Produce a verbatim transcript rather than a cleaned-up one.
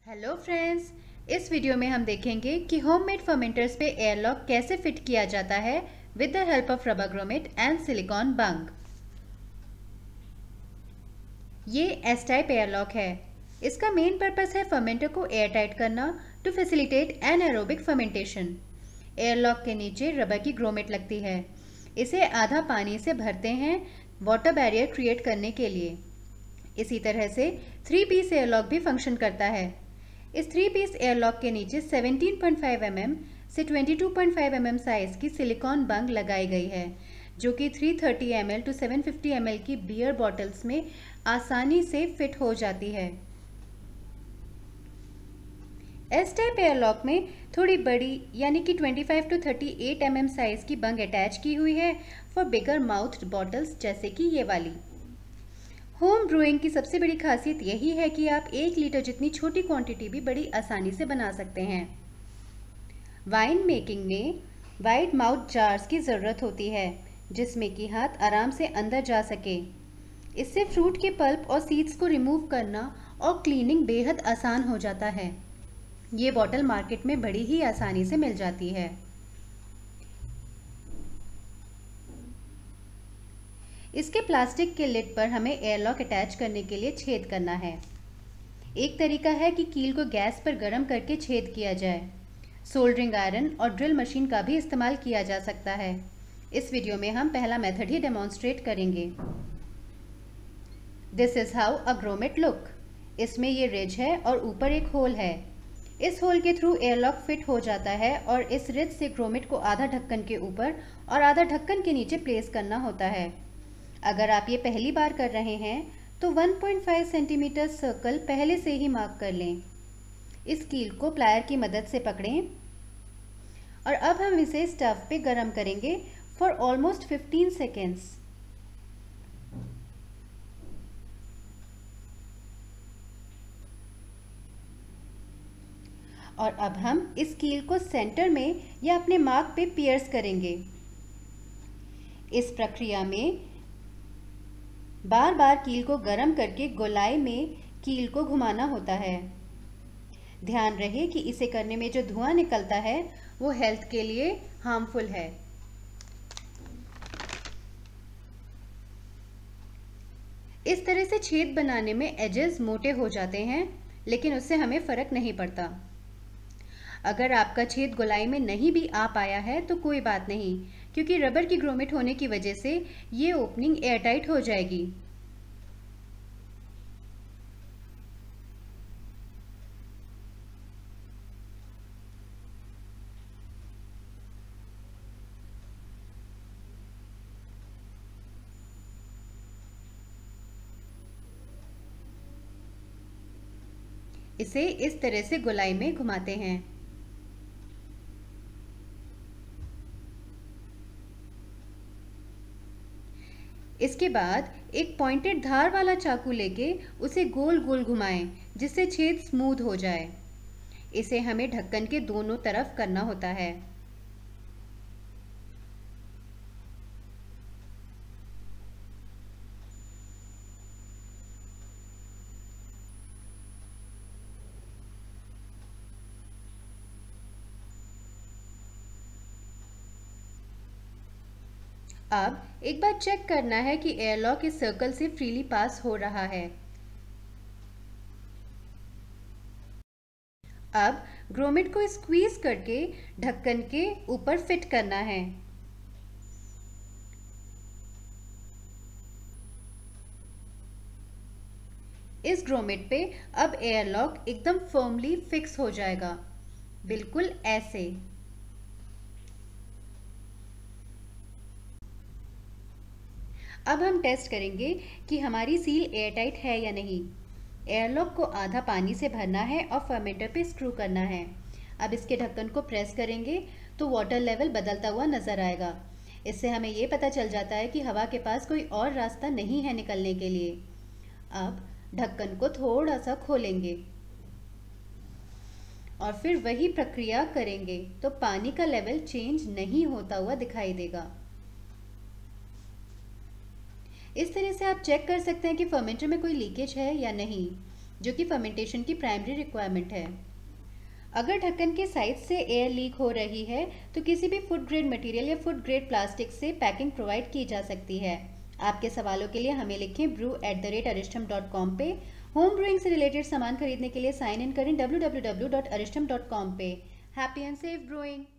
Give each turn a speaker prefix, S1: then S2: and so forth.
S1: Hello friends, इस video में हम देखेंगे कि होममेड फर्मेंटर्स पे एयरलॉक कैसे फिट किया जाता है with the help of rubber grommet and silicone bung. ये एस टाइप एयरलॉक है। इसका मेन पर्पस है फर्मेंटर को एयर टाइट करना to facilitate anaerobic fermentation. Airlock के नीचे रबर की ग्रोमेट लगती है। इसे आधा पानी से भरते हैं वाटर बैरियर क्रिएट करने के लिए। इसी तरह से थ्री पीस एयरलॉक भी फंक्शन करता है। इस थ्री पीस एयरलॉक के नीचे seventeen point five M M से twenty two point five M M size की सिलिकॉन बंग लगाई गई है, जो कि three thirty M L to seven fifty M L की बियर बॉटल्स में आसानी से फिट हो जाती है। एस टाइप एयरलॉक में थोड़ी बड़ी यानी कि twenty five to thirty eight M M size की बंग अटैच की हुई है फॉर बिगर माउथ्ड बॉटल्स, जैसे कि ये वाली। होम ब्रूइंग की सबसे बड़ी खासियत यही है कि आप एक लीटर जितनी छोटी क्वांटिटी भी बड़ी आसानी से बना सकते हैं। वाइन मेकिंग में वाइड माउथ जार्स की ज़रूरत होती है, जिसमें कि हाथ आराम से अंदर जा सके। इससे फ्रूट के पल्प और सीड्स को रिमूव करना और क्लीनिंग बेहद आसान हो जाता है। ये बॉटल मार्केट में बड़ी ही आसानी से मिल जाती है। इसके प्लास्टिक के लिड पर हमें एयरलॉक अटैच करने के लिए छेद करना है। एक तरीका है कि कील को गैस पर गर्म करके छेद किया जाए। सोल्डरिंग आयरन और ड्रिल मशीन का भी इस्तेमाल किया जा सकता है। इस वीडियो में हम पहला मेथड ही डेमोन्स्ट्रेट करेंगे। This is how a grommet look. इसमें ये रिज है और ऊपर एक होल है। इस होल के थ्रू एयरलॉक फिट हो जाता है और इस रिज से ग्रोमेट को आधा ढक्कन के ऊपर और आधा ढक्कन के नीचे प्लेस करना होता है। अगर आप ये पहली बार कर रहे हैं तो one point five centimetre circle पहले से ही मार्क कर लें। इस कील को प्लायर की मदद से पकड़ें और अब हम इसे स्टव पे गरम करेंगे फॉर ऑलमोस्ट फिफ्टीन सेकेंड्स। और अब हम इस कील को सेंटर में या अपने मार्क पे पियर्स करेंगे। इस प्रक्रिया में बार बार कील को गर्म करके गोलाई में कील को घुमाना होता है। ध्यान रहे कि इसे करने में जो धुआं निकलता है वो हेल्थ के लिए हार्मफुल है। इस तरह से छेद बनाने में एजेस मोटे हो जाते हैं, लेकिन उससे हमें फर्क नहीं पड़ता। अगर आपका छेद गोलाई में नहीं भी आ पाया है तो कोई बात नहीं, क्योंकि रबर की ग्रोमेट होने की वजह से ये ओपनिंग एयरटाइट हो जाएगी। इसे इस तरह से गोलाई में घुमाते हैं। इसके बाद एक पॉइंटेड धार वाला चाकू लेके उसे गोल गोल घुमाएं, जिससे छेद स्मूथ हो जाए। इसे हमें ढक्कन के दोनों तरफ करना होता है। अब एक बार चेक करना है कि एयरलॉक इस सर्कल से फ्रीली पास हो रहा है। अब ग्रोमेट को स्क्वीज करके ढक्कन के ऊपर फिट करना है। इस ग्रोमेट पे अब एयरलॉक एकदम फर्मली फिक्स हो जाएगा, बिल्कुल ऐसे। अब हम टेस्ट करेंगे कि हमारी सील एयरटाइट है या नहीं। एयरलॉक को आधा पानी से भरना है और फर्मेंटर पे स्क्रू करना है। अब इसके ढक्कन को प्रेस करेंगे तो वाटर लेवल बदलता हुआ नजर आएगा। इससे हमें ये पता चल जाता है कि हवा के पास कोई और रास्ता नहीं है निकलने के लिए। अब ढक्कन को थोड़ा सा खोलेंगे और फिर वही प्रक्रिया करेंगे तो पानी का लेवल चेंज नहीं होता हुआ दिखाई देगा। इस तरह से आप चेक कर सकते हैं कि फर्मेंटर में कोई लीकेज है या नहीं। जो कि फर्मेंटेशन की प्राइमरी रिक्वायरमेंट है। अगर ढक्कन के साइड से एयर लीक हो रही है तो किसी भी फूड ग्रेड मटेरियल या फूड ग्रेड प्लास्टिक से पैकिंग प्रोवाइड की जा सकती है। आपके सवालों के लिए हमें लिखें brew at the rate Arishtam dot com पे। होम ब्रूइंग से रिलेटेड सामान खरीदने के लिए साइन इन करें W W W dot Arishtam dot com पे। Happy and safe brewing.